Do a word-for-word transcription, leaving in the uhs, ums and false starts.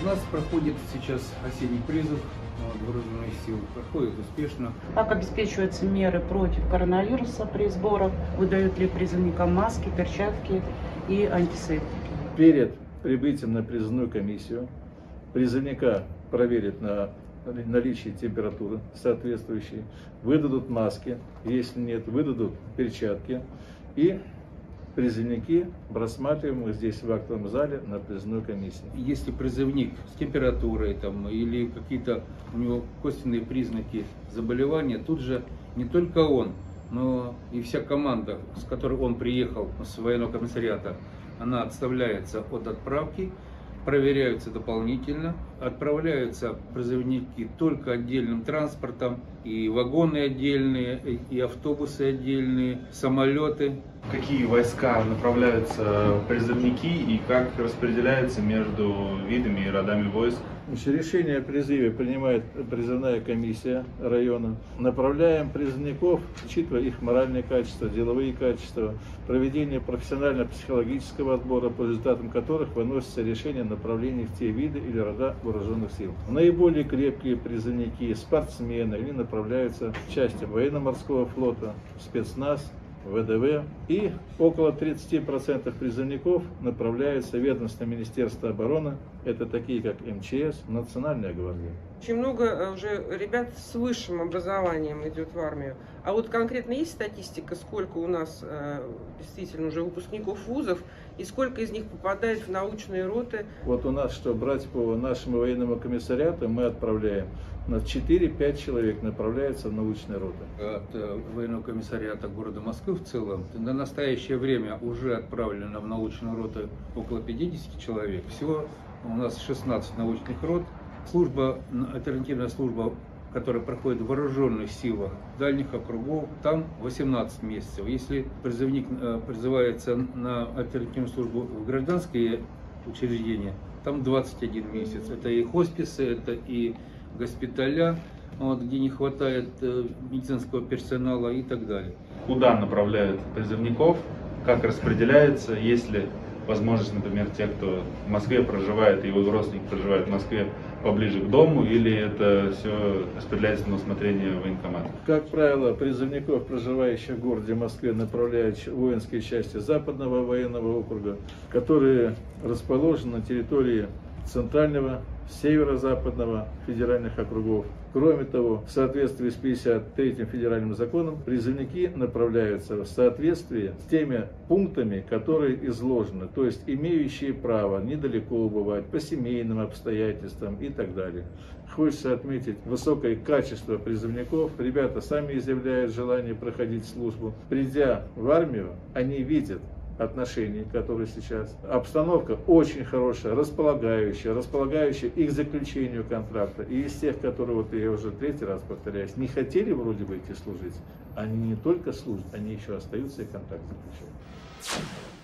нас проходит сейчас осенний призыв вооруженных сил, проходит успешно. Как обеспечиваются меры против коронавируса при сборах? Выдают ли призывникам маски, перчатки и антисептики? Перед прибытием на призывную комиссию призывника проверят на наличие температуры соответствующей, выдадут маски, если нет, выдадут перчатки, и призывники рассматриваем здесь в актовом зале на призывной комиссии. Если призывник с температурой там, или какие-то у него косвенные признаки заболевания, тут же не только он, но и вся команда, с которой он приехал с военного комиссариата, она отставляется от отправки, проверяются дополнительно, отправляются призывники только отдельным транспортом, и вагоны отдельные, и автобусы отдельные, самолеты. Какие войска направляются призывники и как распределяются между видами и родами войск? Решение о призыве принимает призывная комиссия района. Направляем призывников, учитывая их моральные качества, деловые качества, проведение профессионально-психологического отбора, по результатам которых выносится решение о направлении в те виды или рода вооруженных сил. Наиболее крепкие призывники, спортсмены, они направляются в части военно-морского флота, спецназ, вэ дэ вэ, и около тридцати процентов призывников направляются в ведомственное Министерство обороны, это такие как эм че эс, Национальная гвардия. Очень много уже ребят с высшим образованием идет в армию. А вот конкретно есть статистика, сколько у нас э, действительно уже выпускников вузов и сколько из них попадает в научные роты? Вот у нас, что брать по нашему военному комиссариату, мы отправляем на четыре-пять человек направляется в научные роты. От э, военного комиссариата города Москвы в целом на настоящее время уже отправлено в научные роты около пятидесяти человек. Всего у нас шестнадцать научных рот. Служба, альтернативная служба, которая проходит в вооруженных силах дальних округов, там восемнадцать месяцев. Если призывник призывается на альтернативную службу в гражданские учреждения, там двадцать один месяц. Это и хосписы, это и госпиталя, вот, где не хватает медицинского персонала и так далее. Куда направляют призывников, как распределяется, есть ли возможность, например, те, кто в Москве проживает, и его родственники проживают в Москве, поближе к дому, или это все распределяется на усмотрение военкомата? Как правило, призывников, проживающих в городе Москве, направляют в воинские части Западного военного округа, которые расположены на территории Центрального, Северо-Западного федеральных округов. Кроме того, в соответствии с пятьдесят третьим федеральным законом, призывники направляются в соответствии с теми пунктами, которые изложены, то есть имеющие право недалеко убывать, по семейным обстоятельствам и так далее. Хочется отметить высокое качество призывников. Ребята сами изъявляют желание проходить службу. Придя в армию, они видят отношений, которые сейчас. Обстановка очень хорошая, располагающая, располагающая и к заключению контракта. И из тех, которые, вот я уже третий раз повторяюсь, не хотели вроде бы идти служить, они не только служат, они еще остаются и контракт заключают.